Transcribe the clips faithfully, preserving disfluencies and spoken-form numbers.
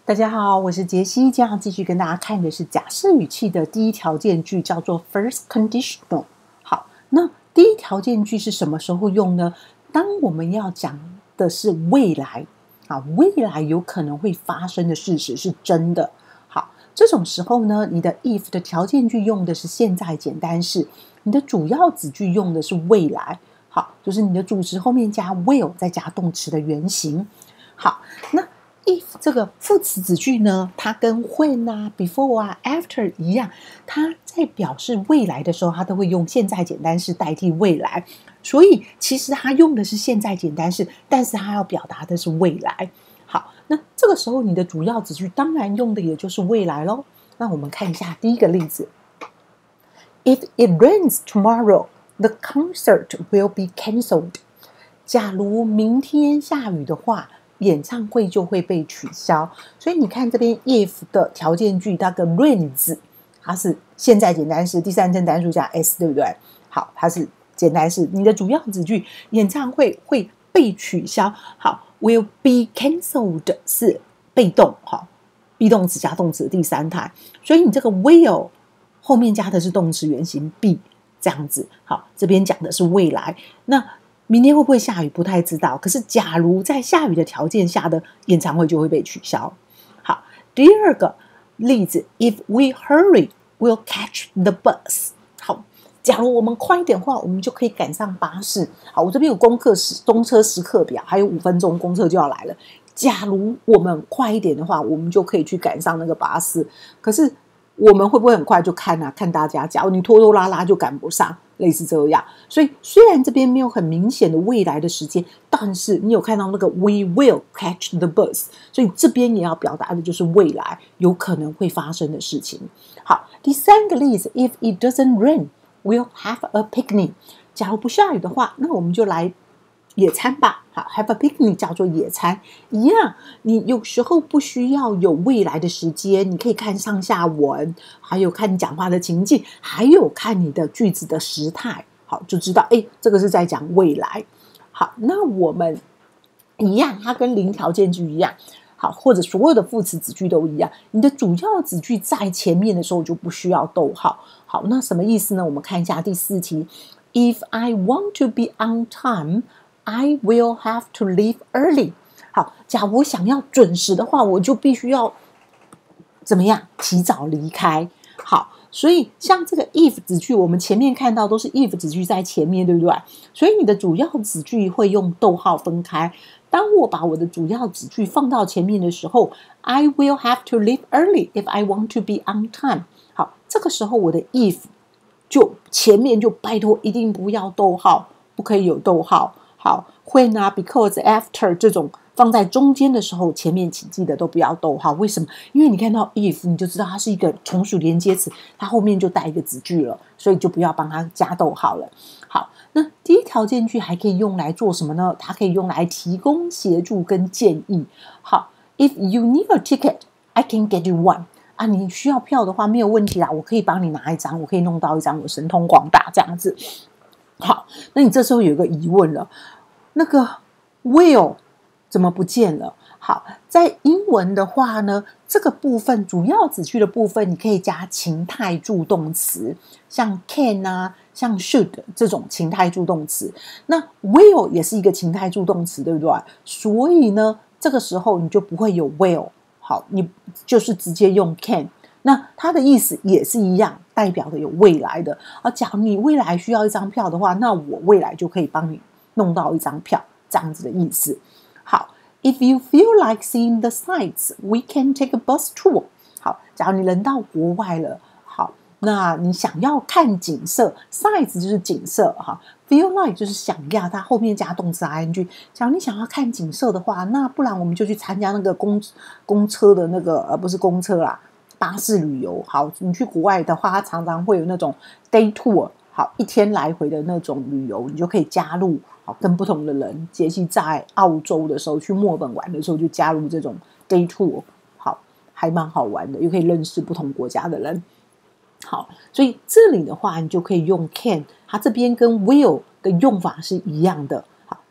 大家好，我是杰西，今天要继续跟大家看的是假设语气的第一条件句，叫做 first conditional。好，那第一条件句是什么时候用呢？当我们要讲的是未来，啊，未来有可能会发生的事实是真的。好，这种时候呢，你的 if 的条件句用的是现在简单式，你的主要子句用的是未来。好，就是你的主词后面加 will 再加动词的原形。好，那 if 这个副词子句呢，它跟 when 啊 before 啊 after 一样，它在表示未来的时候，它都会用现在简单式代替未来，所以其实它用的是现在简单式，但是它要表达的是未来。好，那这个时候你的主要子句当然用的也就是未来咯。那我们看一下第一个例子 If it rains tomorrow, the concert will be cancelled. 假如明天下雨的话，演唱会就会被取消。所以你看这边 if 的条件句，那个 rains 它是现在简单式，第三人称单数加 s， 对不对？好，它是简单式。你的主要子句演唱会会被取消，好 will be cancelled 是被动，好 be 动词加动词的第三态，所以你这个 will 后面加的是动词原形 be， 这样子。好，这边讲的是未来。那明天会不会下雨不太知道，可是假如在下雨的条件下的演唱会就会被取消。好，第二个例子 If we hurry, we'll catch the bus. 好，假如我们快一点的话，我们就可以赶上巴士。好，我这边有公课时公车时刻表，还有五分钟公车就要来了。假如我们快一点的话，我们就可以去赶上那个巴士。可是我们会不会很快就看啊？看大家，假如你拖拖拉拉就赶不上，类似这样。所以虽然这边没有很明显的未来的时间，但是你有看到那个 we will catch the bus， 所以这边也要表达的就是未来有可能会发生的事情。好，第三个例子 If it doesn't rain, we'll have a picnic. 假如不下雨的话，那我们就来野餐吧。好 have a picnic 叫做野餐一样，你有时候不需要有未来的时间，你可以看上下文，还有看你讲话的情境，还有看你的句子的时态，好，就知道诶这个是在讲未来。好，那我们一样，它跟零条件句一样，好，或者所有的副词子句都一样，你的主要子句在前面的时候就不需要逗号。好，那什么意思呢？我们看一下第四题 If I want to be on time, I will have to leave early. 好，假如我想要准时的话，我就必须要怎么样？提早离开。好，所以像这个 if 子句，我们前面看到都是 if 子句在前面，对不对？所以你的主要子句会用逗号分开。当我把我的主要子句放到前面的时候 I will have to leave early if I want to be on time. 好，这个时候我的 if 就前面就拜托一定不要逗号，不可以有逗号。好 when 啊 because after 这种放在中间的时候，前面请记得都不要逗号。为什么？因为你看到 if 你就知道它是一个从属连接词，它后面就带一个子句了，所以就不要帮它加逗号了。好，那第一条件句还可以用来做什么呢？它可以用来提供协助跟建议。好 If you need a ticket, I can get you one. 啊，你需要票的话没有问题啦，我可以帮你拿一张，我可以弄到一张，我神通广大这样子。好，那你这时候有一个疑问了，那个 will 怎么不见了？好，在英文的话呢，这个部分主要子句的部分，你可以加情态助动词，像 can 啊，像 should 这种情态助动词。那 will 也是一个情态助动词，对不对？所以呢，这个时候你就不会有 will， 好，你就是直接用 can。那它的意思也是一样，代表的有未来的啊。假如你未来需要一张票的话，那我未来就可以帮你弄到一张票，这样子的意思。好 ，If you feel like seeing the sights, we can take a bus tour. 好，假如你人到国外了，好，那你想要看景色 ，sights 就是景色哈 ，feel like 就是想要，它后面加动词 ing。假如你想要看景色的话，那不然我们就去参加那个公公车的那个，呃，不是公车啦。巴士旅游，好，你去国外的话，它常常会有那种 day tour， 好，一天来回的那种旅游，你就可以加入，好，跟不同的人。杰西在澳洲的时候，去墨尔本玩的时候，就加入这种 day tour， 好，还蛮好玩的，又可以认识不同国家的人。好，所以这里的话，你就可以用 can， 它这边跟 will 的用法是一样的。好，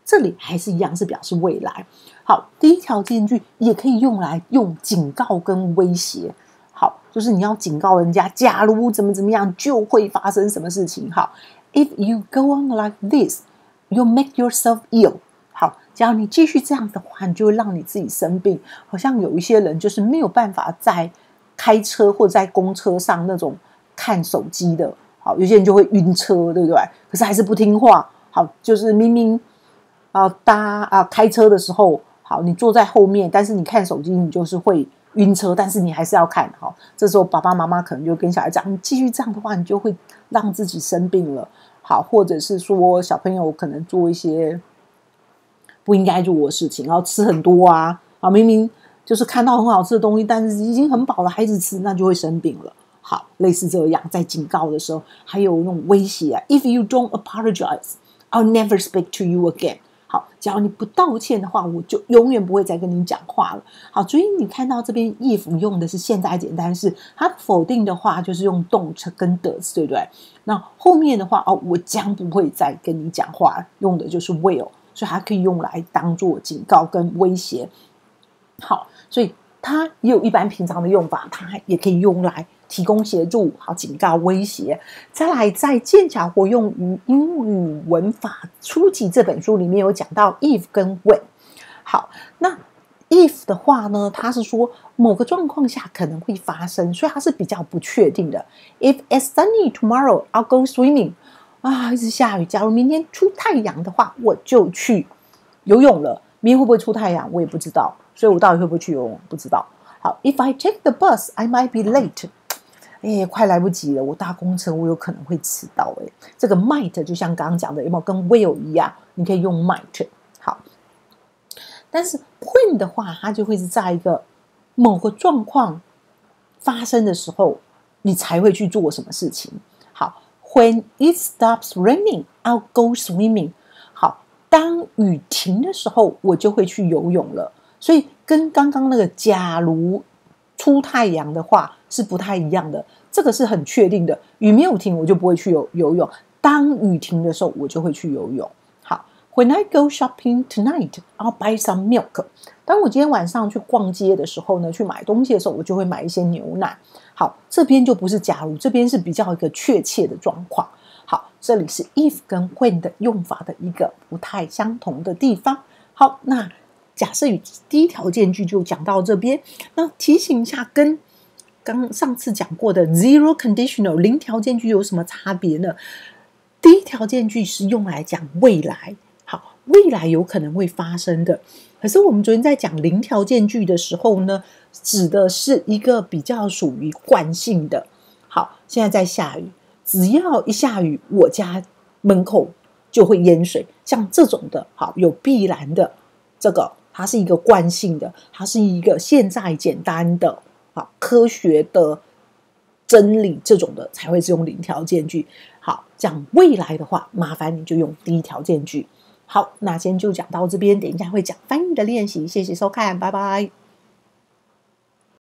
这里还是一样是表示未来。好，第一条件句也可以用来用警告跟威胁。好，就是你要警告人家，假如怎么怎么样就会发生什么事情。好 ，If you go on like this, you'll make yourself ill。好，假如你继续这样的话，你就会让你自己生病。好像有一些人就是没有办法在开车或者在公车上那种看手机的。好，有些人就会晕车，对不对？可是还是不听话。好，就是明明啊搭啊开车的时候，好，你坐在后面，但是你看手机，你就是会晕车，但是你还是要看。好，这时候爸爸妈妈可能就跟小孩讲，你继续这样的话，你就会让自己生病了。好，或者是说小朋友可能做一些不应该做的事情，然后吃很多啊，啊，明明就是看到很好吃的东西，但是已经很饱了，孩子吃那就会生病了。好，类似这样，在警告的时候，还有那种威胁啊 ，If you don't apologize, I'll never speak to you again。好，只要你不道歉的话，我就永远不会再跟你讲话了。好，所以你看到这边 if 用的是现在简单式，它否定的话就是用动词跟 does， 对不对？那后面的话哦，我将不会再跟你讲话，用的就是 will， 所以它可以用来当做警告跟威胁。好，所以它也有一般平常的用法，它也可以用来提供协助，好，警告、威胁。再来，在剑桥活用于英语文法初级这本书里面有讲到 if 跟 when。好，那 if 的话呢，它是说某个状况下可能会发生，所以它是比较不确定的。If it's sunny tomorrow, I'll go swimming。啊，一直下雨。假如明天出太阳的话，我就去游泳了。明天会不会出太阳，我也不知道，所以我到底会不会去游泳，不知道。好 ，If I take the bus, I might be late。哎，快来不及了！我搭公车，我有可能会迟到。哎，这个 might 就像刚刚讲的，有没有跟 will 一样？你可以用 might。好，但是 when 的话，它就会是在一个某个状况发生的时候，你才会去做什么事情。好 ，When it stops raining, I'll go swimming。好，当雨停的时候，我就会去游泳了。所以跟刚刚那个假如出太阳的话是不太一样的，这个是很确定的，雨没有停我就不会去 游, 游泳，当雨停的时候我就会去游泳。好 When I go shopping tonight, I'll buy some milk。 当我今天晚上去逛街的时候呢，去买东西的时候，我就会买一些牛奶。好，这边就不是假如，这边是比较一个确切的状况。好，这里是 if 跟 when 的用法的一个不太相同的地方。好，那假设语第一条件句就讲到这边。那提醒一下，跟刚上次讲过的 zero conditional 零条件句有什么差别呢？第一条件句是用来讲未来，好，未来有可能会发生的。可是我们昨天在讲零条件句的时候呢，指的是一个比较属于惯性的。好，现在在下雨，只要一下雨，我家门口就会淹水，像这种的，好，有必然的，这个它是一个惯性的，它是一个现在简单的好科学的真理，这种的才会是用零条件句。好，讲未来的话，麻烦你就用第一条件句。好，那今天就讲到这边，等一下会讲翻译的练习，谢谢收看，拜拜。